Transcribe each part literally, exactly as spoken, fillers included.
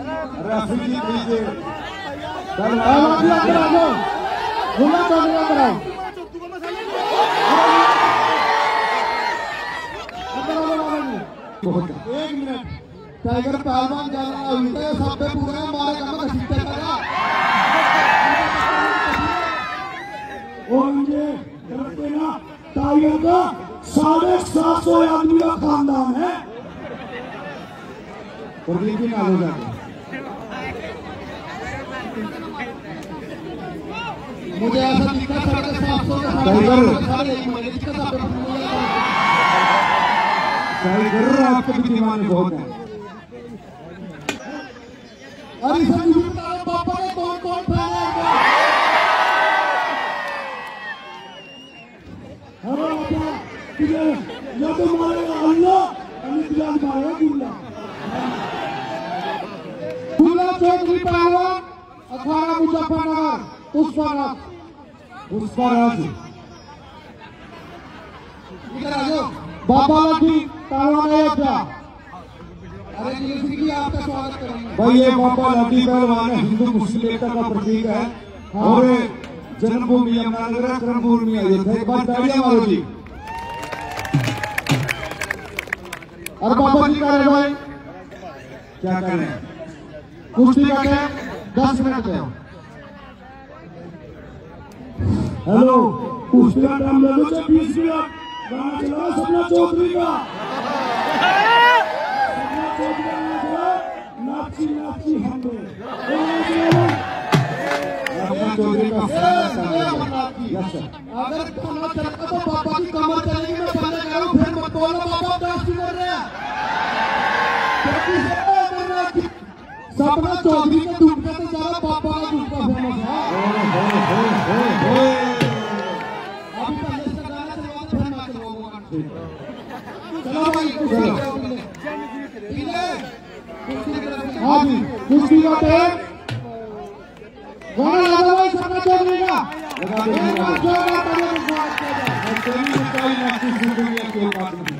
Referee ji please अंदर आ जाओ, गुल्ला चौधरी अंदर आओ, एक मिनट टाइगर पहलवान जाना उल्टे सब पे पूरे हमारे काम का सीटे करा और ये करते ना टाइगर का साढ़े सात सौ आदमी का खानदान है और भी ना हो जाते। मुझे ऐसा दिखता साढ़े सात सौ टाइगर आपके भी दीवाने बहुत है। अरे सर मुझे बताओ पापा ने कौन कौन फैला है? हमारा क्या किधर या तो मारेगा अल्लाह अल्लाह बिलाल मारेगा गुल्ला गुल्ला चौधरी पहलवान अखाड़ा मुजफ्फरनगर पुष्पराज पुष्पराज इधर आ जाओ बाबा जी पहलवान अयोध्या। अरे जी आपका स्वागत करेंगे भाई। ये बाबा लाठी पहलवान हिंदू मुस्लिम एकता का प्रतीक है और जन्मभूमि यमुनानगर कर्मभूमि अयोध्या। एक बार तालियां मारो जी। और बाबा जी कह रहे भाई क्या कर रहे हैं? कुश्ती करते हैं दस मिनट है। हेलो कुश्ती का टाइम ले लो बीस मिनट गाना चला सपना चौधरी का नाची नाची हमें चौधरी का अगर खाना चलता तो पापा की कमर चलेगी। मैं पहले कह रहा हूँ फिर मत बोलो पापा डांस कर रहे हैं। सपना चौधरी का डूबने से ज्यादा पापा का डूबना फेमस है। अभी पहले से गाना चलवा फिर ना चलवाऊंगा। चलो भाई हाँ जी कुश्ती का टाइम गाना लगा भाई सपना चौधरी का लगा दे।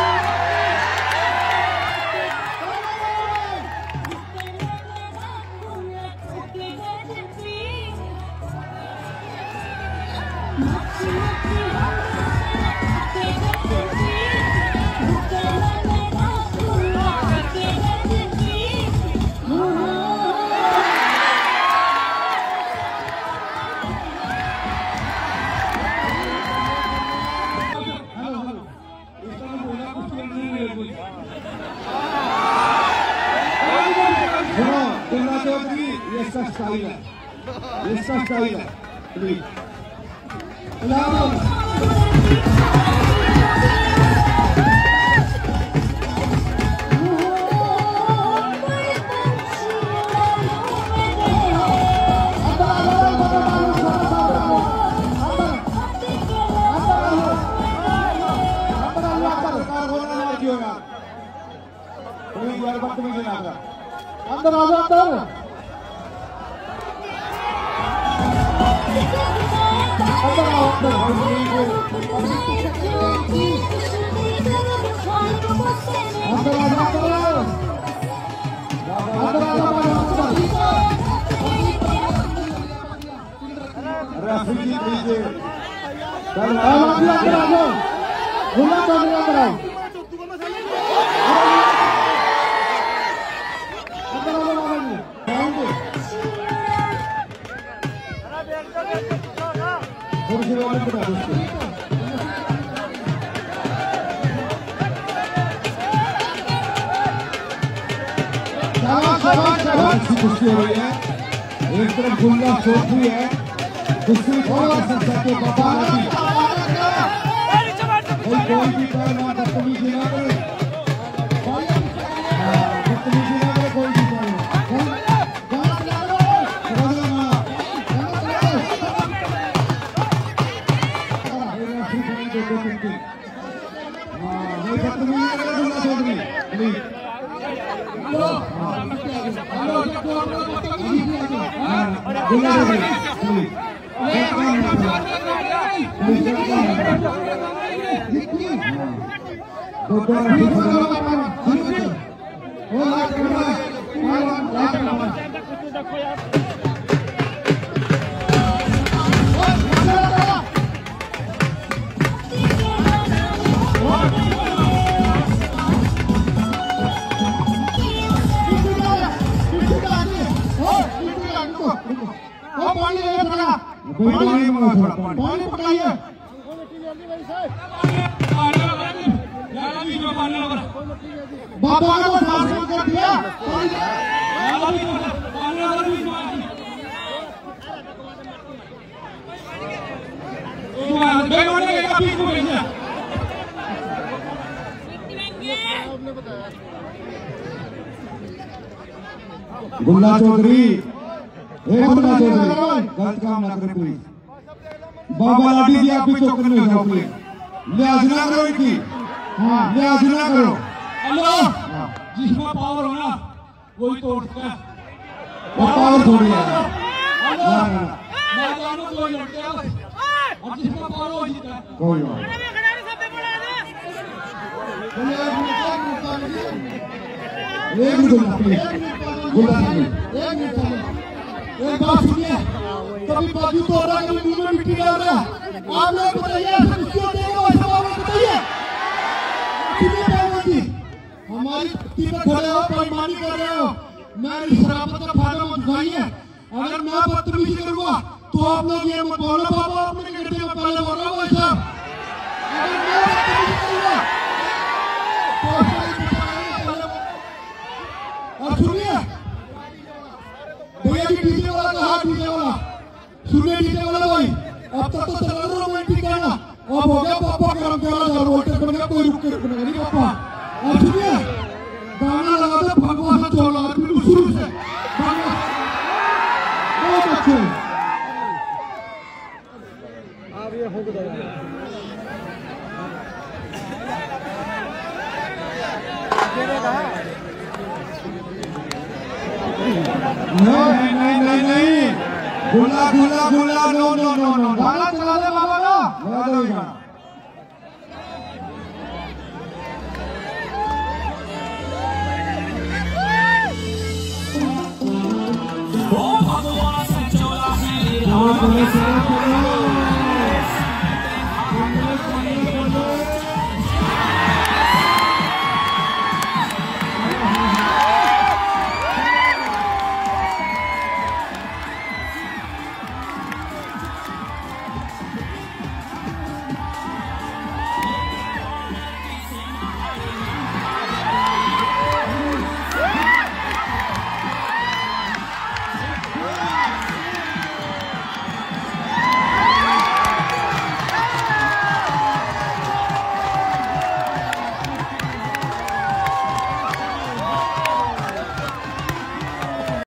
इसका स्टाइल है, इसका स्टाइल है प्लीज। अंदर आ जाओ अंदर रेफरी जी प्लीज अंदर आ जाओ, गुल्ला चौधरी अंदर आओ, कुश्ती हो रही है। एक तरफ गुल्ला चौधरी है, दूसरी तरफ सत्य बाबा लाठी। कोई भी पहलवान बदतमीजी ना करे, बदतमीजी ना करे कोई भी पहलवान। पानी पकाइए बाबा को साफ कर दिया गुल्ला चौधरी गुल्ला चौधरी गलत काम ना करें प्लीज। बाबा लाडी जी आप भी चौकन में जाओ प्लीज, लिहाज ना करो इनकी, हाँ लिहाज ना करो। हेलो, जिसमें पावर होना वही तोड़ता है, वो पावर थोड़ी है। मैं जानू कोई लड़के हैं और जिसमें पावर हो जीता है। कोई बात एक मिनट प्लीज, गुल्ला प्लीज एक मिनट। एक बात सुनिए, कभी बाजू तोड़ रहा, कभी मुंह में मिट्टी डाल रहा, आप लोग बताइए ऐसा क्यों देगा? ऐसा आप लोग बताइए। सुनिए पार्वती, हमारी पत्ती पे खड़े हो, बेईमानी कर रहे हो, मेरी शराबत का फायदा मत उठाइए। अगर मैं बदतमीजी करूंगा तो आप लोग ये मत बोलो बाबा अपने गिरते में पहले बोल रहा हूँ ऐसा। अगर मैं बदतमीजी करूंगा तो और सुनिए भैया जी, डीजे वाला का हाथ, डीजे वाला सुनिए, डीजे वाला भाई अब तक तो चला रहा रोमांटिक गाना, अब हो गया पापा करम के वाला वोल्टेज बन गया, कोई रुक के रुकने नहीं पापा। अब सुनिए गाना लगा दो भगवान चौला बिल्कुल शुरू से, बहुत अच्छे। अब ये हो गया नहीं नहीं नहीं नहीं, गुल्ला गुल्ला गुल्ला नो नो नो नो, गाना चला दे बाबा ना, लगा दो गाना। ओ भगवान से चौला है